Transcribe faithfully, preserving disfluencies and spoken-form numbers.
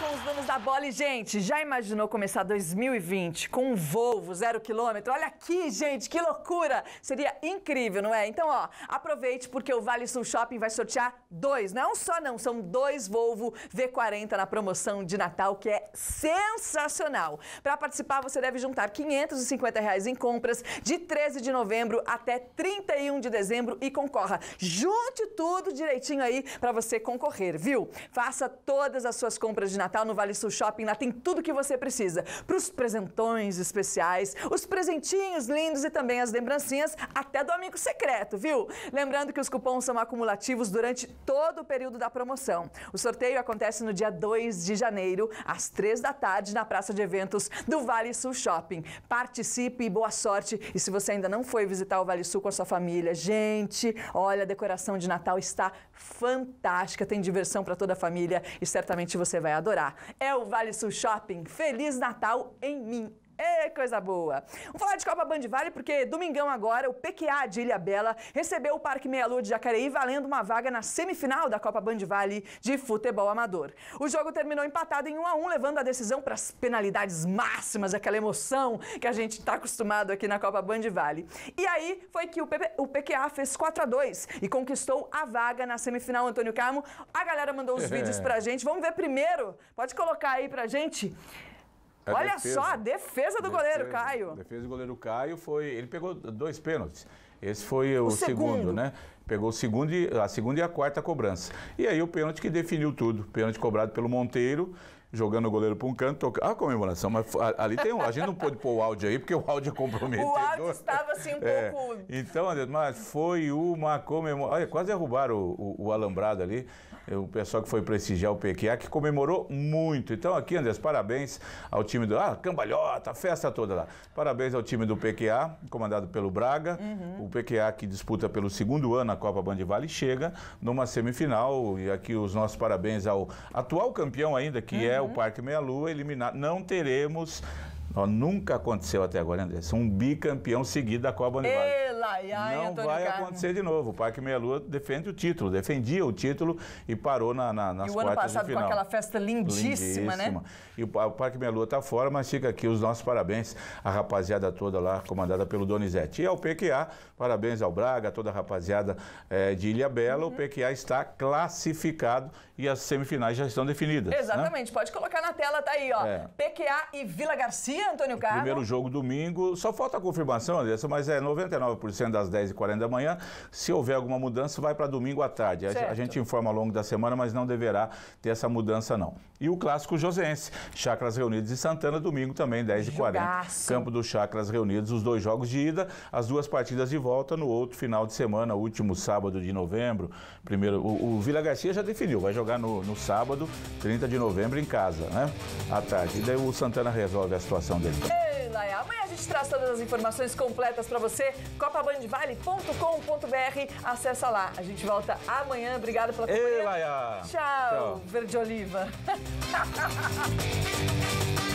com os donos da bola. E, gente, já imaginou começar dois mil e vinte com um Volvo zero quilômetro? Olha aqui, gente, que loucura! Seria incrível, não é? Então, ó, aproveite porque o Vale Sul Shopping vai sortear dois. Não é um só, não. São dois Volvo V quarenta na promoção de Natal, que é sensacional. Para participar, você deve juntar quinhentos e cinquenta reais em compras de treze de novembro até trinta e um de dezembro e concorra. Junte tudo direitinho aí para você concorrer, viu? Faça todas as suas compras de Natal no Vale Sul Shopping. Lá tem tudo que você precisa para os presentões especiais, os presentinhos lindos e também as lembrancinhas até do amigo secreto, viu? Lembrando que os cupons são acumulativos durante todo o período da promoção. O sorteio acontece no dia dois de janeiro, às três da tarde, na praça de eventos do Vale Sul Shopping. Participe e boa sorte. E se você ainda não foi visitar o Vale Sul com a sua família, gente, olha, a decoração de Natal está fantástica, tem diversão para toda a família e certamente você vai adorar. É o Vale Sul Shopping. Feliz Natal em mim! É coisa boa. Vamos falar de Copa Band Vale porque domingão agora o P Q A de Ilhabela recebeu o Parque Meia Lua de Jacareí valendo uma vaga na semifinal da Copa Band Vale de futebol amador. O jogo terminou empatado em um a um, levando a decisão para as penalidades máximas, aquela emoção que a gente está acostumado aqui na Copa Band Vale. E aí foi que o, P P, o P Q A fez quatro a dois e conquistou a vaga na semifinal. Antônio Carmo, a galera mandou os vídeos pra gente. Vamos ver primeiro. Pode colocar aí pra gente. A Olha defesa, só, a defesa do defesa, goleiro Caio. A defesa do goleiro Caio foi... Ele pegou dois pênaltis. Esse foi o, o segundo. segundo, né? Pegou o segundo e, a segunda e a quarta cobrança. E aí o pênalti que definiu tudo. Pênalti cobrado pelo Monteiro, jogando o goleiro para um canto. Toca... Ah, a comemoração, mas ali tem um... A gente não pôde pôr o áudio aí, porque o áudio é comprometedor. O áudio estava assim um é. pouco... Então, André, mas foi uma comemoração... Olha, quase derrubaram o, o, o alambrado ali. O pessoal que foi prestigiar o P Q A, que comemorou muito. Então aqui, André, parabéns ao time do... Ah, cambalhota, festa toda lá. Parabéns ao time do P Q A, comandado pelo Braga. Uhum. O P Q A que disputa pelo segundo ano a Copa Band Vale chega numa semifinal. E aqui os nossos parabéns ao atual campeão ainda, que uhum. é o Parque Meia Lua, eliminado. Não teremos... Ó, nunca aconteceu até agora, André. Um bicampeão seguido da Copa Band Vale. Ai, ai, não Antônio vai Carmo. acontecer de novo. O Parque Meia Lua defende o título, defendia o título e parou na, na, nas quartas de final. E o ano passado com aquela festa lindíssima, lindíssima. né? E o, o Parque Meia Lua está fora, mas fica aqui os nossos parabéns à rapaziada toda lá, comandada pelo Donizete. E ao P Q A, parabéns ao Braga, a toda a rapaziada é, de Ilhabela. Uhum. O P Q A está classificado e as semifinais já estão definidas. Exatamente, né? Pode colocar na tela, tá aí, ó. É. P Q A e Vila Garcia, Antônio Carmo. Primeiro jogo domingo, só falta a confirmação, Andressa, mas é noventa e nove por cento das dez e quarenta da manhã. Se houver alguma mudança, vai para domingo à tarde. A, a gente informa ao longo da semana, mas não deverá ter essa mudança, não. E o clássico joseense, Chacras Reunidos e Santana, domingo também, dez e quarenta. Campo do Chacras Reunidos, os dois jogos de ida, as duas partidas de volta no outro final de semana, último sábado de novembro. Primeiro, o, o Vila Garcia já definiu, vai jogar no, no sábado, trinta de novembro, em casa, né? À tarde. E daí o Santana resolve a situação dele. Amanhã a gente traz todas as informações completas para você, copa band vale ponto com ponto br, acessa lá. A gente volta amanhã, obrigada pela companhia. Ei, Laia. Tchau, Tchau, verde oliva.